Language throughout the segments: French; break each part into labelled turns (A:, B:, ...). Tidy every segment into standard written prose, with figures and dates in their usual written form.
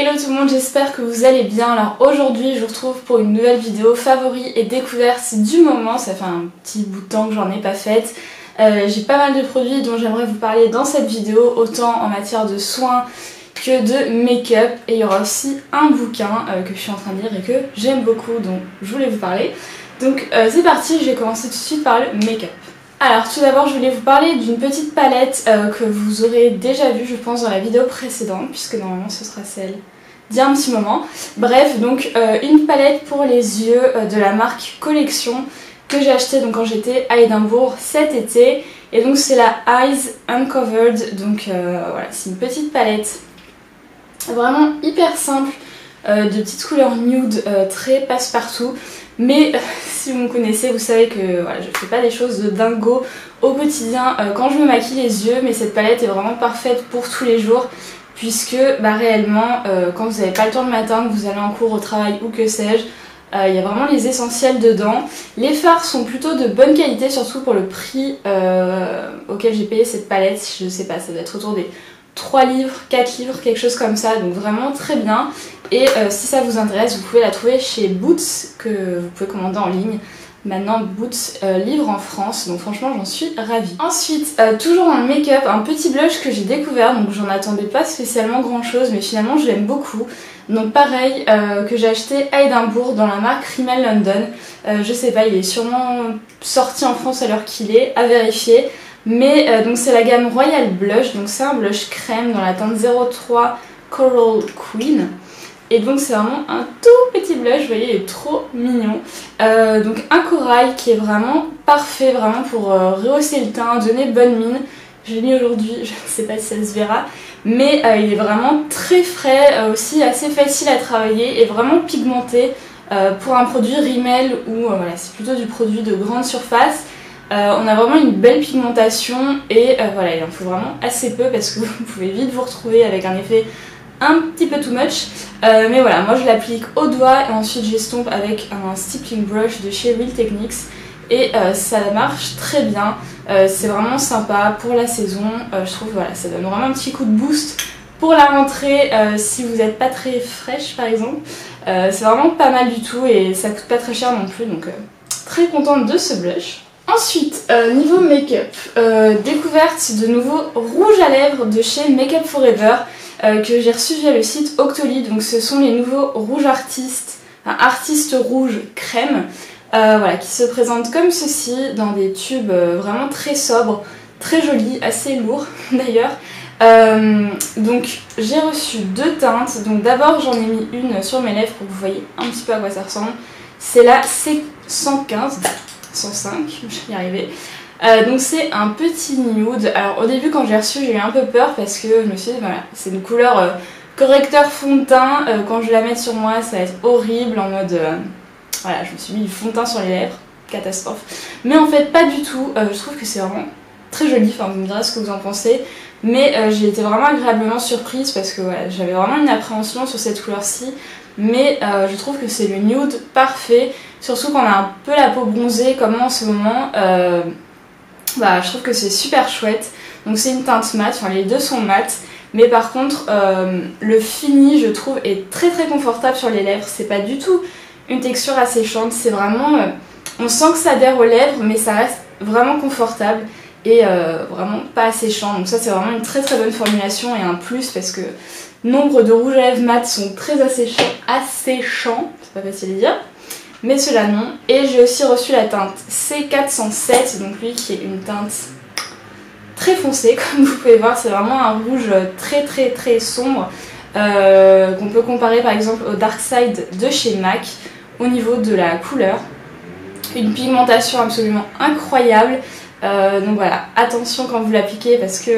A: Hello tout le monde, j'espère que vous allez bien. Alors aujourd'hui je vous retrouve pour une nouvelle vidéo favoris et découvertes du moment. Ça fait un petit bout de temps que j'en ai pas faite. J'ai pas mal de produits dont j'aimerais vous parler dans cette vidéo, autant en matière de soins que de make-up. Et il y aura aussi un bouquin que je suis en train de lire et que j'aime beaucoup, dont je voulais vous parler. Donc c'est parti, je vais commencer tout de suite par le make-up. Alors tout d'abord je voulais vous parler d'une petite palette que vous aurez déjà vue je pense dans la vidéo précédente, puisque normalement ce sera celle d'il y a un petit moment. Bref, donc une palette pour les yeux de la marque Collection que j'ai acheté donc quand j'étais à Édimbourg cet été. Et donc c'est la Eyes Uncovered, donc voilà, c'est une petite palette vraiment hyper simple de petites couleurs nude très passe-partout. Mais si vous me connaissez, vous savez que voilà, je fais pas des choses de dingo au quotidien quand je me maquille les yeux, mais cette palette est vraiment parfaite pour tous les jours, puisque réellement, quand vous n'avez pas le temps le matin, que vous allez en cours, au travail ou que sais-je, il y a vraiment les essentiels dedans. Les fards sont plutôt de bonne qualité, surtout pour le prix auquel j'ai payé cette palette. Je sais pas, ça doit être autour des 3 livres, 4 livres, quelque chose comme ça, donc vraiment très bien. Et si ça vous intéresse, vous pouvez la trouver chez Boots, que vous pouvez commander en ligne. Maintenant Boots livre en France, donc franchement j'en suis ravie. Ensuite, toujours dans le make-up, un petit blush que j'ai découvert, donc j'en attendais pas spécialement grand chose, mais finalement je l'aime beaucoup. Donc pareil, que j'ai acheté à Édimbourg dans la marque Rimmel London. Je sais pas, il est sûrement sorti en France à l'heure qu'il est, à vérifier. Mais donc c'est la gamme Royal Blush, donc c'est un blush crème dans la teinte 03 Coral Queen. Et donc c'est vraiment un tout petit blush, vous voyez, il est trop mignon. Donc un corail qui est vraiment parfait, vraiment pour rehausser le teint, donner bonne mine. Je l'ai mis aujourd'hui, je ne sais pas si ça se verra. Mais il est vraiment très frais, aussi assez facile à travailler et vraiment pigmenté pour un produit Rimmel où voilà, c'est plutôt du produit de grande surface. On a vraiment une belle pigmentation et voilà, il en faut vraiment assez peu parce que vous pouvez vite vous retrouver avec un effet un petit peu too much. Mais voilà, moi je l'applique au doigt et ensuite j'estompe avec un stippling brush de chez Real Techniques et ça marche très bien. C'est vraiment sympa pour la saison. Je trouve voilà, ça donne vraiment un petit coup de boost pour la rentrée si vous n'êtes pas très fraîche par exemple. C'est vraiment pas mal du tout et ça coûte pas très cher non plus, donc très contente de ce blush. Ensuite, niveau make-up, découverte de nouveaux rouges à lèvres de chez Make Up Forever que j'ai reçu via le site Octoly. Donc ce sont les nouveaux rouges artistes, enfin artistes rouges crème, voilà, qui se présentent comme ceci dans des tubes vraiment très sobres, très jolis, assez lourds d'ailleurs. Donc j'ai reçu deux teintes. Donc d'abord j'en ai mis une sur mes lèvres pour que vous voyez un petit peu à quoi ça ressemble. C'est la C115. 105, je vais y arriver. Donc c'est un petit nude. Alors au début quand j'ai reçu j'ai eu un peu peur parce que je me suis dit voilà, c'est une couleur correcteur fond de teint, quand je vais la mettre sur moi ça va être horrible en mode voilà, je me suis mis du fond de teint sur les lèvres, catastrophe. Mais en fait pas du tout, je trouve que c'est vraiment très joli, enfin vous me direz ce que vous en pensez. Mais j'ai été vraiment agréablement surprise parce que voilà, j'avais vraiment une appréhension sur cette couleur-ci. Mais je trouve que c'est le nude parfait, surtout quand on a un peu la peau bronzée comme moi en ce moment. Je trouve que c'est super chouette. Donc c'est une teinte mat, enfin les deux sont mat, mais par contre le fini je trouve est très très confortable sur les lèvres. C'est pas du tout une texture asséchante, c'est vraiment on sent que ça adhère aux lèvres mais ça reste vraiment confortable et vraiment pas asséchant. Donc ça c'est vraiment une très très bonne formulation et un plus parce que nombre de rouges à lèvres mat sont très asséchants, c'est pas facile à dire, mais ceux-là non. Et j'ai aussi reçu la teinte C407, donc lui qui est une teinte très foncée, comme vous pouvez voir, c'est vraiment un rouge très très très sombre, qu'on peut comparer par exemple au Dark Side de chez MAC au niveau de la couleur. Une pigmentation absolument incroyable, donc voilà, attention quand vous l'appliquez parce que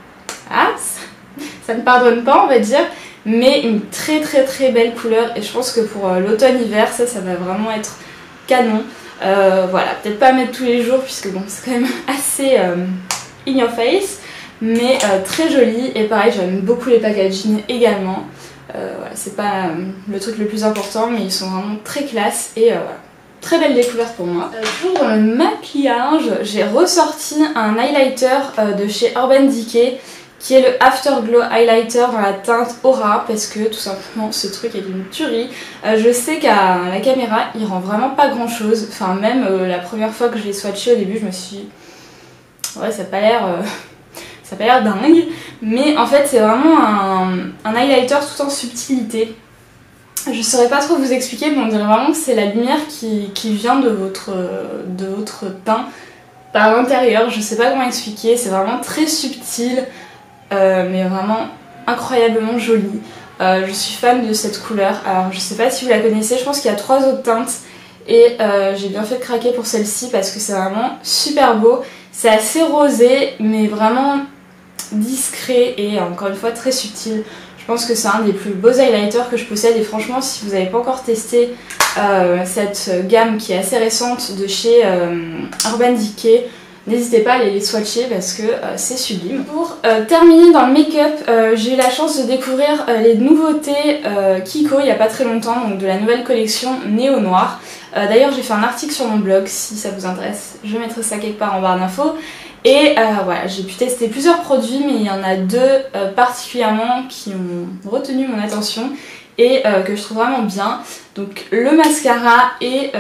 A: ça ne pardonne pas on va dire, mais une très très très belle couleur et je pense que pour l'automne-hiver ça va vraiment être canon. Voilà, peut-être pas à mettre tous les jours puisque bon c'est quand même assez in your face, mais très joli. Et pareil j'aime beaucoup les packaging également, voilà, c'est pas le truc le plus important mais ils sont vraiment très classe et voilà. Très belle découverte pour moi. Toujours dans le maquillage, j'ai ressorti un highlighter de chez Urban Decay qui est le Afterglow Highlighter dans la teinte Aura, parce que tout simplement ce truc est une tuerie. Je sais qu'à la caméra il rend vraiment pas grand chose, enfin même la première fois que je l'ai swatché au début je me suis dit ouais ça a pas l'air dingue, mais en fait c'est vraiment un highlighter tout en subtilité. Je saurais pas trop vous expliquer, mais on dirait vraiment que c'est la lumière qui vient de votre teint par l'intérieur, je sais pas comment expliquer, c'est vraiment très subtil. Mais vraiment incroyablement jolie. Je suis fan de cette couleur. Alors je sais pas si vous la connaissez, je pense qu'il y a 3 autres teintes et j'ai bien fait de craquer pour celle-ci parce que c'est vraiment super beau. C'est assez rosé mais vraiment discret et encore une fois très subtil. Je pense que c'est un des plus beaux highlighters que je possède et franchement si vous n'avez pas encore testé cette gamme qui est assez récente de chez Urban Decay, n'hésitez pas à aller les swatcher parce que c'est sublime. Pour terminer dans le make-up, j'ai eu la chance de découvrir les nouveautés Kiko il n'y a pas très longtemps, donc de la nouvelle collection Néo Noir. D'ailleurs j'ai fait un article sur mon blog, si ça vous intéresse, je mettrai ça quelque part en barre d'infos. Et voilà, j'ai pu tester plusieurs produits, mais il y en a 2 particulièrement qui ont retenu mon attention et que je trouve vraiment bien. Donc le mascara et...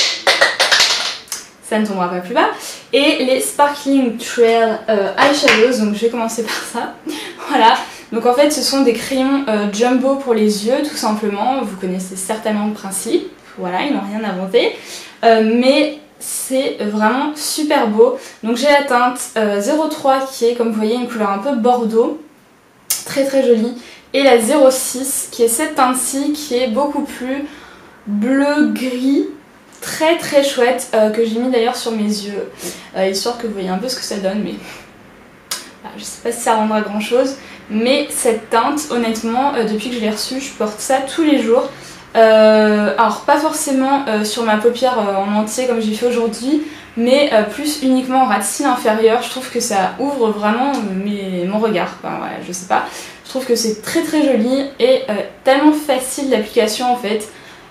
A: ça ne tombera pas plus bas. Et les Sparkling Trail Eyeshadows, donc je vais commencer par ça. Voilà, donc en fait ce sont des crayons jumbo pour les yeux tout simplement, vous connaissez certainement le principe, voilà, ils n'ont rien inventé. Mais c'est vraiment super beau. Donc j'ai la teinte 03 qui est comme vous voyez une couleur un peu bordeaux, très très jolie. Et la 06 qui est cette teinte-ci qui est beaucoup plus bleu-gris. Très très chouette, que j'ai mis d'ailleurs sur mes yeux, histoire que vous voyez un peu ce que ça donne, mais voilà, je sais pas si ça rendra grand chose, mais cette teinte, honnêtement, depuis que je l'ai reçue, je porte ça tous les jours. Alors pas forcément sur ma paupière en entier comme j'ai fait aujourd'hui, mais plus uniquement en ras de cils inférieur. Je trouve que ça ouvre vraiment mon regard, enfin, voilà, je sais pas. Je trouve que c'est très très joli et tellement facile d'application en fait.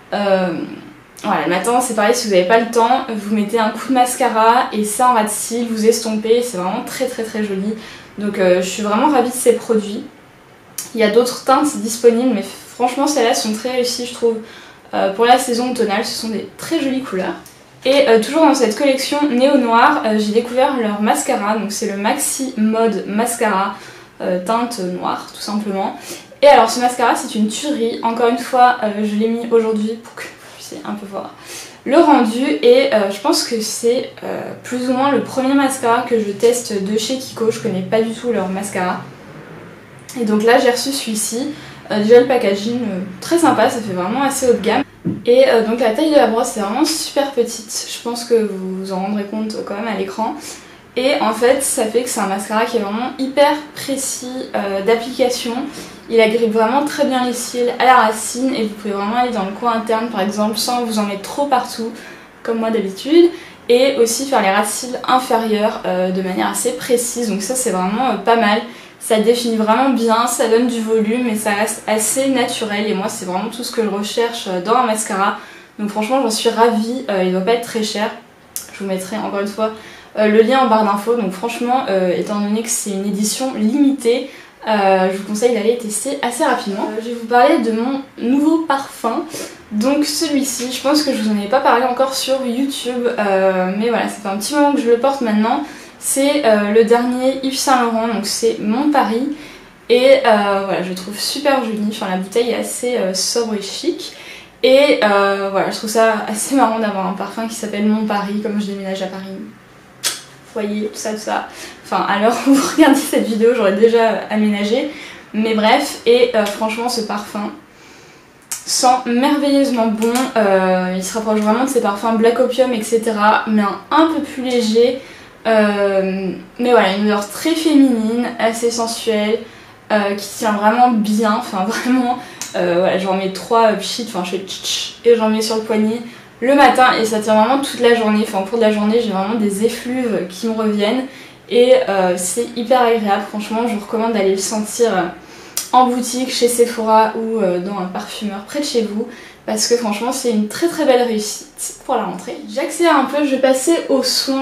A: Voilà, le matin c'est pareil, si vous n'avez pas le temps, vous mettez un coup de mascara et ça en ras de cils, vous estompez, c'est vraiment très très très joli. Donc je suis vraiment ravie de ces produits. Il y a d'autres teintes disponibles, mais franchement celles-là sont très réussies je trouve. Pour la saison automnale, ce sont des très jolies couleurs. Et toujours dans cette collection Néo Noir, j'ai découvert leur mascara, donc c'est le Maxi Mode Mascara, teinte noire tout simplement. Et alors ce mascara c'est une tuerie, encore une fois je l'ai mis aujourd'hui pour que un peu voir le rendu et je pense que c'est plus ou moins le premier mascara que je teste de chez Kiko. Je connais pas du tout leur mascara et donc là j'ai reçu celui-ci, déjà le packaging très sympa, ça fait vraiment assez haut de gamme et donc la taille de la brosse c'est vraiment super petite, je pense que vous vous en rendrez compte quand même à l'écran. Et en fait ça fait que c'est un mascara qui est vraiment hyper précis d'application. Il agrippe vraiment très bien les cils à la racine et vous pouvez vraiment aller dans le coin interne par exemple sans vous en mettre trop partout comme moi d'habitude. Et aussi faire les ras de cils inférieurs de manière assez précise, donc ça c'est vraiment pas mal. Ça définit vraiment bien, ça donne du volume et ça reste assez naturel et moi c'est vraiment tout ce que je recherche dans un mascara. Donc franchement j'en suis ravie, il doit pas être très cher. Je vous mettrai encore une fois le lien en barre d'infos, donc franchement étant donné que c'est une édition limitée, je vous conseille d'aller tester assez rapidement. Je vais vous parler de mon nouveau parfum, donc celui-ci, je pense que je vous en ai pas parlé encore sur YouTube, mais voilà, ça fait un petit moment que je le porte maintenant. C'est le dernier Yves Saint Laurent, donc c'est Mon Paris, et voilà, je le trouve super joli, enfin la bouteille est assez sobre et chic. Et voilà, je trouve ça assez marrant d'avoir un parfum qui s'appelle Mon Paris, comme je déménage à Paris. Foyer, tout ça, tout ça. Enfin, alors vous regardez cette vidéo, j'aurais déjà aménagé. Mais bref, et franchement, ce parfum sent merveilleusement bon. Il se rapproche vraiment de ces parfums Black Opium, etc. Mais un peu plus léger. Mais voilà, une odeur très féminine, assez sensuelle, qui tient vraiment bien. Enfin, vraiment, voilà, j'en mets 3 pchit, enfin, je fais tch et j'en mets sur le poignet le matin et ça tient vraiment toute la journée. Enfin, au cours de la journée, j'ai vraiment des effluves qui me reviennent et c'est hyper agréable. Franchement, je vous recommande d'aller le sentir en boutique, chez Sephora ou dans un parfumeur près de chez vous parce que franchement, c'est une très très belle réussite pour la rentrée. J'accélère un peu, je vais passer aux soins.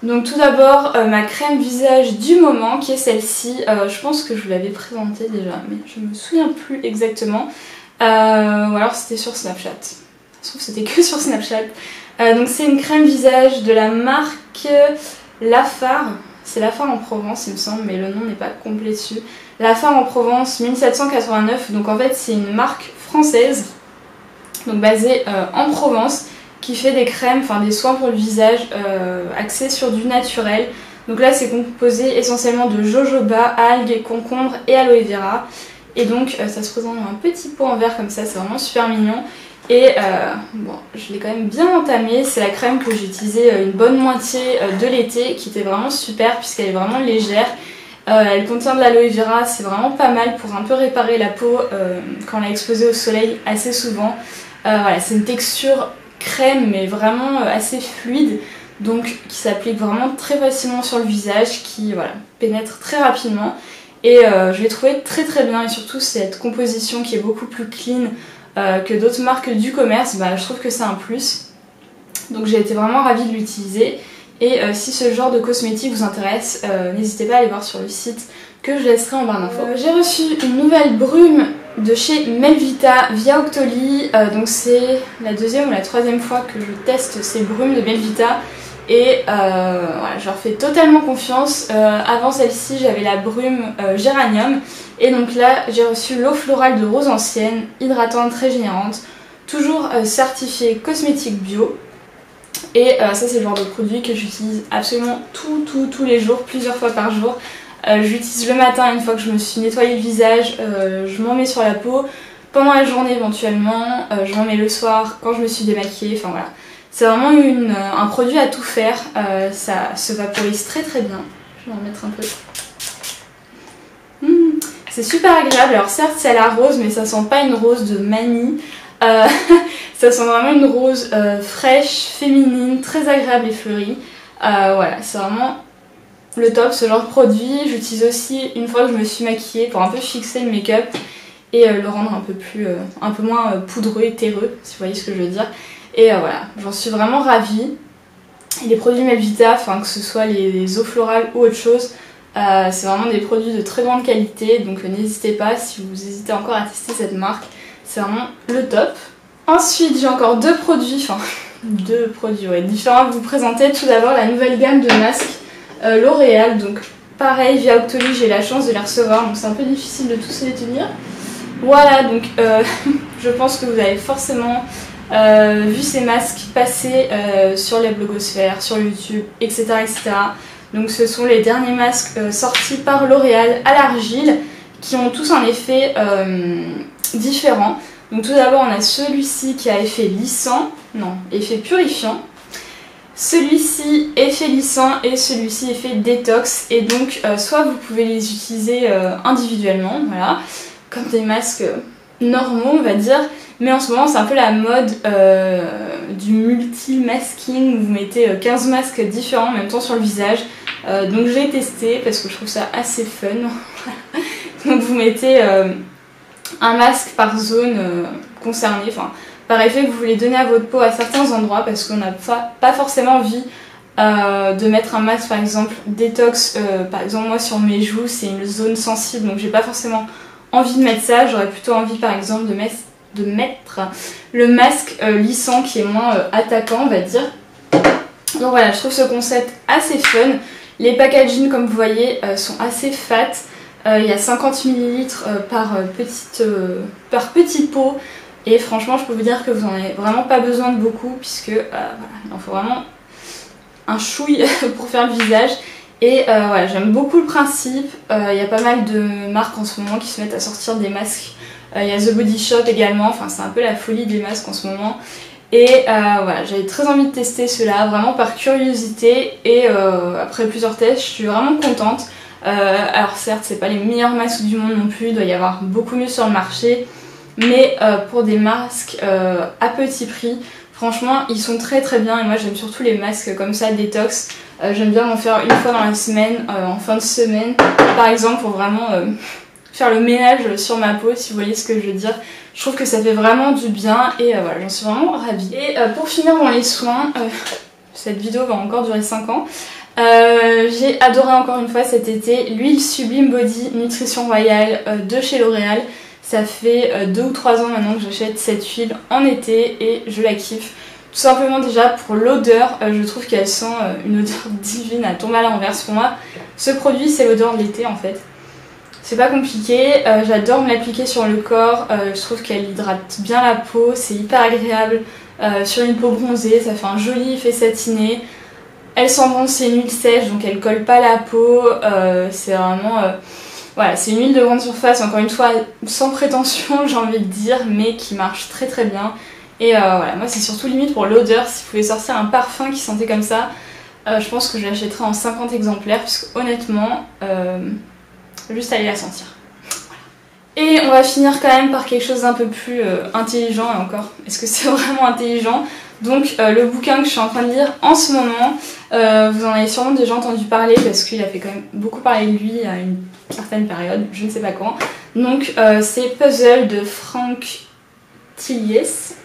A: Donc tout d'abord ma crème visage du moment qui est celle-ci, je pense que je vous l'avais présentée déjà mais je me souviens plus exactement, ou alors c'était sur Snapchat, je trouve que c'était que sur Snapchat. Donc c'est une crème visage de la marque Lafare, c'est Lafare en Provence il me semble mais le nom n'est pas complet dessus. Lafare en Provence 1789, donc en fait c'est une marque française, donc basée en Provence, qui fait des crèmes, enfin des soins pour le visage axés sur du naturel. Donc là c'est composé essentiellement de jojoba, algues, concombre et aloe vera. Et donc ça se présente dans un petit pot en verre comme ça, c'est vraiment super mignon. Et bon, je l'ai quand même bien entamée, c'est la crème que j'ai utilisée une bonne moitié de l'été, qui était vraiment super puisqu'elle est vraiment légère. Elle contient de l'aloe vera, c'est vraiment pas mal pour un peu réparer la peau quand on l'a exposée au soleil assez souvent. Voilà, c'est une texture crème mais vraiment assez fluide, donc qui s'applique vraiment très facilement sur le visage, qui voilà, pénètre très rapidement et je l'ai trouvé très très bien, et surtout cette composition qui est beaucoup plus clean que d'autres marques du commerce, bah, je trouve que c'est un plus, donc j'ai été vraiment ravie de l'utiliser. Et si ce genre de cosmétique vous intéresse, n'hésitez pas à aller voir sur le site que je laisserai en barre d'infos. J'ai reçu une nouvelle brume de chez Melvita via Octoly, donc c'est la deuxième ou la troisième fois que je teste ces brumes de Melvita et voilà, je leur fais totalement confiance. Avant celle-ci j'avais la brume géranium et donc là j'ai reçu l'eau florale de rose ancienne, hydratante, régénérante, toujours certifiée cosmétique bio. Et ça c'est le genre de produit que j'utilise absolument tous les jours, plusieurs fois par jour. J'utilise le matin une fois que je me suis nettoyé le visage, je m'en mets sur la peau pendant la journée éventuellement, je m'en mets le soir quand je me suis démaquillée, enfin voilà. C'est vraiment un produit à tout faire, ça se vaporise très très bien. Je vais en mettre un peu. C'est super agréable, alors certes c'est à la rose mais ça sent pas une rose de manie. Ça sent vraiment une rose fraîche, féminine, très agréable et fleurie. Voilà, c'est vraiment le top ce genre de produit. J'utilise aussi une fois que je me suis maquillée pour un peu fixer le make-up et le rendre un peu moins poudreux et terreux, si vous voyez ce que je veux dire. Et voilà, j'en suis vraiment ravie. Et les produits Melvita, que ce soit les eaux florales ou autre chose, c'est vraiment des produits de très grande qualité, donc n'hésitez pas si vous hésitez encore à tester cette marque. C'est vraiment le top. Ensuite, j'ai encore deux produits différents à vous présenter. Tout d'abord, la nouvelle gamme de masques L'Oréal. Donc, pareil, via Octoly, j'ai la chance de les recevoir. Donc, c'est un peu difficile de tous les tenir. Voilà, donc je pense que vous avez forcément vu ces masques passer sur la blogosphère, sur YouTube, etc., etc. Donc, ce sont les derniers masques sortis par L'Oréal à l'argile, qui ont tous un effet différents. Donc tout d'abord on a celui-ci qui a effet effet purifiant. Celui-ci effet lissant et celui-ci effet détox. Et donc soit vous pouvez les utiliser individuellement, voilà, comme des masques normaux on va dire. Mais en ce moment c'est un peu la mode du multi-masking, où vous mettez 15 masques différents en même temps sur le visage. Donc j'ai testé parce que je trouve ça assez fun. Donc vous mettez un masque par zone concernée, par effet que vous voulez donner à votre peau à certains endroits, parce qu'on n'a pas forcément envie de mettre un masque par exemple détox, par exemple moi sur mes joues c'est une zone sensible, donc j'ai pas forcément envie de mettre ça, j'aurais plutôt envie par exemple de mettre le masque lissant qui est moins attaquant on va dire. Donc voilà, je trouve ce concept assez fun. Les packaging comme vous voyez sont assez fat. Il y a 50 ml par petit pot et franchement je peux vous dire que vous n'en avez vraiment pas besoin de beaucoup, puisque voilà, il en faut vraiment un chouille pour faire le visage. Et voilà, j'aime beaucoup le principe. Il y a pas mal de marques en ce moment qui se mettent à sortir des masques. Il y a The Body Shop également, c'est un peu la folie des masques en ce moment. Et voilà, j'avais très envie de tester cela, vraiment par curiosité, et après plusieurs tests je suis vraiment contente. Alors certes c'est pas les meilleurs masques du monde non plus, il doit y avoir beaucoup mieux sur le marché, mais pour des masques à petit prix, franchement ils sont très très bien. Et moi j'aime surtout les masques comme ça détox, j'aime bien en faire une fois dans la semaine, en fin de semaine par exemple, pour vraiment faire le ménage sur ma peau, si vous voyez ce que je veux dire. Je trouve que ça fait vraiment du bien et voilà, j'en suis vraiment ravie. Et pour finir dans les soins, cette vidéo va encore durer 5 ans. J'ai adoré encore une fois cet été l'huile Sublime Body Nutrition Royale de chez L'Oréal. Ça fait 2 ou 3 ans maintenant que j'achète cette huile en été et je la kiffe. Tout simplement déjà pour l'odeur, je trouve qu'elle sent une odeur divine à tomber à l'inverse. Pour moi, ce produit c'est l'odeur de l'été en fait. C'est pas compliqué, j'adore me l'appliquer sur le corps, je trouve qu'elle hydrate bien la peau, c'est hyper agréable sur une peau bronzée, ça fait un joli effet satiné. Elle sent bon, c'est une huile sèche donc elle colle pas la peau, c'est vraiment... voilà, c'est une huile de grande surface, encore une fois sans prétention j'ai envie de dire, mais qui marche très très bien. Et voilà, moi c'est surtout limite pour l'odeur, si vous pouvez sortir un parfum qui sentait comme ça, je pense que je l'achèterai en 50 exemplaires, parce que honnêtement, juste aller la sentir. Voilà. Et on va finir quand même par quelque chose d'un peu plus intelligent, et encore, est-ce que c'est vraiment intelligent? Donc le bouquin que je suis en train de lire en ce moment, vous en avez sûrement déjà entendu parler, parce qu'il a fait quand même beaucoup parler de lui à une certaine période, je ne sais pas quand. Donc c'est Puzzle de Frank Tillier.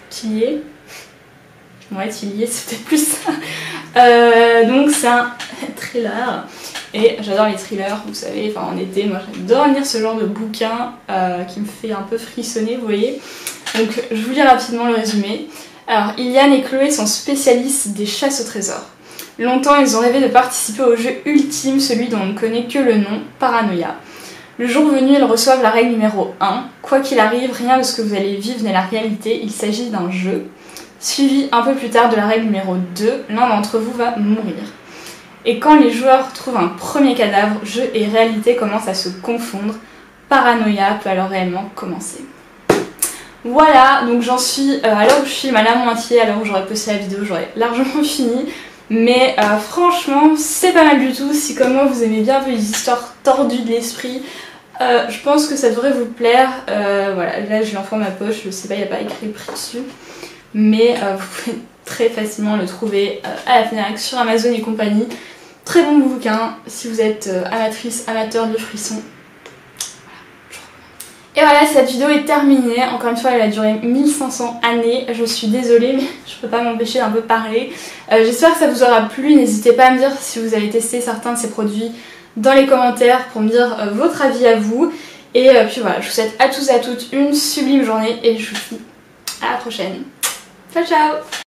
A: Ouais, Tillier, c'est peut-être plus ça. Donc c'est un thriller. Et j'adore les thrillers, vous savez, enfin en été, moi j'adore lire ce genre de bouquin qui me fait un peu frissonner, vous voyez. Donc je vous lis rapidement le résumé. Alors, Iliane et Chloé sont spécialistes des chasses au trésor. Longtemps, ils ont rêvé de participer au jeu ultime, celui dont on ne connaît que le nom, Paranoia. Le jour venu, ils reçoivent la règle numéro 1. Quoi qu'il arrive, rien de ce que vous allez vivre n'est la réalité, il s'agit d'un jeu. Suivi un peu plus tard de la règle numéro 2, l'un d'entre vous va mourir. Et quand les joueurs trouvent un premier cadavre, jeu et réalité commencent à se confondre. Paranoia peut alors réellement commencer. Voilà, donc j'en suis à l'heure où je filme à la moitié, à l'heure où j'aurais posté la vidéo, j'aurais largement fini. Mais franchement, c'est pas mal du tout. Si comme moi vous aimez bien un peu les histoires tordues de l'esprit, je pense que ça devrait vous plaire. Voilà, là j'ai l'enfant dans ma poche, je sais pas, il n'y a pas écrit le prix dessus. Mais vous pouvez très facilement le trouver à la Fnac, sur Amazon et compagnie. Très bon bouquin si vous êtes amateur de frissons. Et voilà, cette vidéo est terminée. Encore une fois, elle a duré 1500 années. Je suis désolée, mais je peux pas m'empêcher d'un peu parler. J'espère que ça vous aura plu. N'hésitez pas à me dire si vous avez testé certains de ces produits dans les commentaires pour me dire votre avis à vous. Et puis voilà, je vous souhaite à tous et à toutes une sublime journée et je vous dis à la prochaine. Ciao ciao!